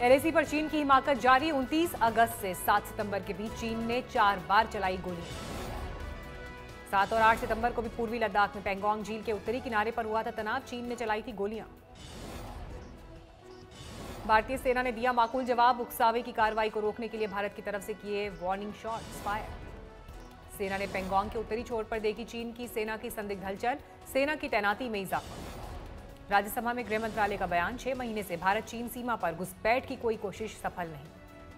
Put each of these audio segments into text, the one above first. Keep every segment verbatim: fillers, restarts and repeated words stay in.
LAC पर चीन की हिमाकत जारी। उनतीस अगस्त से सात सितंबर के बीच चीन ने चार बार चलाई गोलियां। सात और आठ सितंबर को भी पूर्वी लद्दाख में पेंगोंग झील के उत्तरी किनारे पर हुआ था तनाव। चीन ने चलाई थी गोलियां। भारतीय सेना ने दिया माकूल जवाब। उकसावे की कार्रवाई को रोकने के लिए भारत की तरफ से किए वार्निंग शॉट्स फायर। सेना ने पेंगोंग के उत्तरी छोर पर देखी चीन की सेना की संदिग्ध हलचल। सेना की तैनाती में इजाफा। राज्यसभा में गृह मंत्रालय का बयान। छह महीने से भारत चीन सीमा पर घुसपैठ की कोई कोशिश सफल नहीं।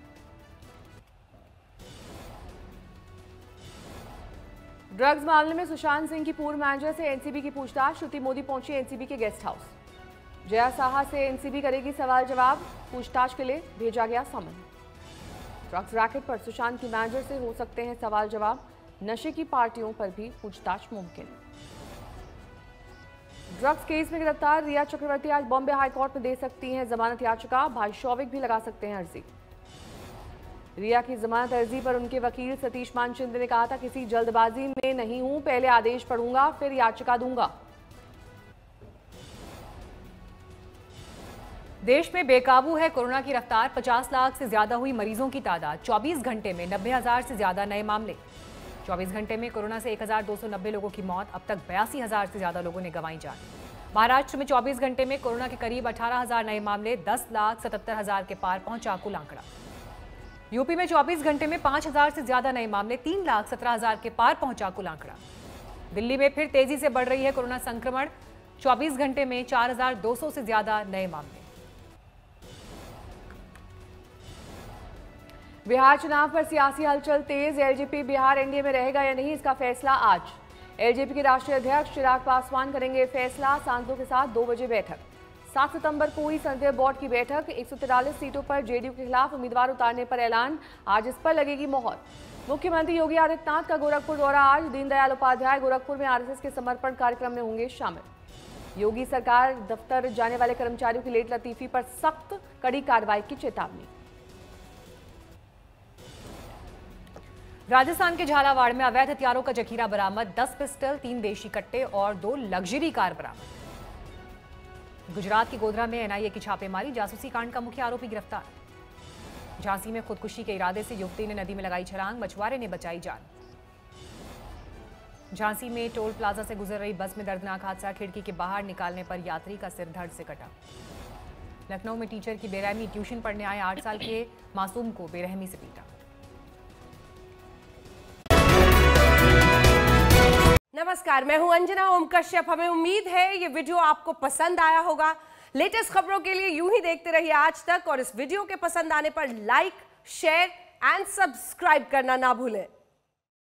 ड्रग्स मामले में सुशांत सिंह की पूर्व मैनेजर से एनसीबी की पूछताछ। श्रुति मोदी पहुंची एनसीबी के गेस्ट हाउस। जया साहा से एनसीबी करेगी सवाल जवाब। पूछताछ के लिए भेजा गया समन। ड्रग्स रैकेट पर सुशांत की मैनेजर से हो सकते हैं सवाल जवाब। नशे की पार्टियों पर भी पूछताछ मुमकिन। ड्रग्स केस में गिरफ्तार रिया चक्रवर्ती आज बॉम्बे हाईकोर्ट में दे सकती हैं जमानत याचिका। भाई शौविक भी लगा सकते हैं अर्जी। रिया की जमानत अर्जी पर उनके वकील सतीश मानचंद्र ने कहा था, किसी जल्दबाजी में नहीं हूं, पहले आदेश पढ़ूंगा फिर याचिका दूंगा। देश में बेकाबू है कोरोना की रफ्तार। पचास लाख से ज्यादा हुई मरीजों की तादाद। चौबीस घंटे में नब्बे हजार से ज्यादा नए मामले। चौबीस घंटे में कोरोना से एक हजार दो सौ नब्बे लोगों की मौत। अब तक बयासी हजार से ज्यादा लोगों ने गंवाई जान। महाराष्ट्र में चौबीस घंटे में कोरोना के करीब अठारह हजार नए मामले। दस लाख सतहत्तर हजार के पार पहुंचा कुल आंकड़ा। यूपी में चौबीस घंटे में पांच हजार से ज्यादा नए मामले। तीन लाख सत्रह हजार के पार पहुंचा कुल आंकड़ा। दिल्ली में फिर तेजी से बढ़ रही है कोरोना संक्रमण। चौबीस घंटे में चार हजार दो सौ से ज्यादा नए मामले। बिहार चुनाव पर सियासी हलचल तेज। एलजेपी बिहार एनडीए में रहेगा या नहीं, इसका फैसला आज। एलजेपी के राष्ट्रीय अध्यक्ष चिराग पासवान करेंगे फैसला। सांसदों के साथ दो बजे बैठक। सात सितंबर को हुई संसदीय बोर्ड की बैठक। एक सौ तिरालीस सीटों पर जेडीयू के खिलाफ उम्मीदवार उतारने पर ऐलान। आज इस पर लगेगी मोहर। मुख्यमंत्री योगी आदित्यनाथ का गोरखपुर दौरा आज। दीनदयाल उपाध्याय गोरखपुर में आरएसएस के समर्पण कार्यक्रम में होंगे शामिल। योगी सरकार दफ्तर जाने वाले कर्मचारियों की लेट लतीफी पर सख्त कड़ी कार्रवाई की चेतावनी। राजस्थान के झालावाड़ में अवैध हथियारों का जखीरा बरामद। दस पिस्टल, तीन देशी कट्टे और दो लग्जरी कार बरामद। गुजरात की गोधरा में एनआईए की छापेमारी। जासूसी कांड का मुख्य आरोपी गिरफ्तार। झांसी में खुदकुशी के इरादे से युवती ने नदी में लगाई छलांग। मछुआरे ने बचाई जान। झांसी में टोल प्लाजा से गुजर रही बस में दर्दनाक हादसा। खिड़की के बाहर निकालने पर यात्री का सिर धड़ से कटा। लखनऊ में टीचर की बेरहमी। ट्यूशन पढ़ने आए आठ साल के मासूम को बेरहमी से पीटा। नमस्कार, मैं हूं अंजना ओम कश्यप। हमें उम्मीद है ये वीडियो आपको पसंद आया होगा। लेटेस्ट खबरों के लिए यूं ही देखते रहिए आज तक और इस वीडियो के पसंद आने पर लाइक, शेयर एंड सब्सक्राइब करना ना भूलें।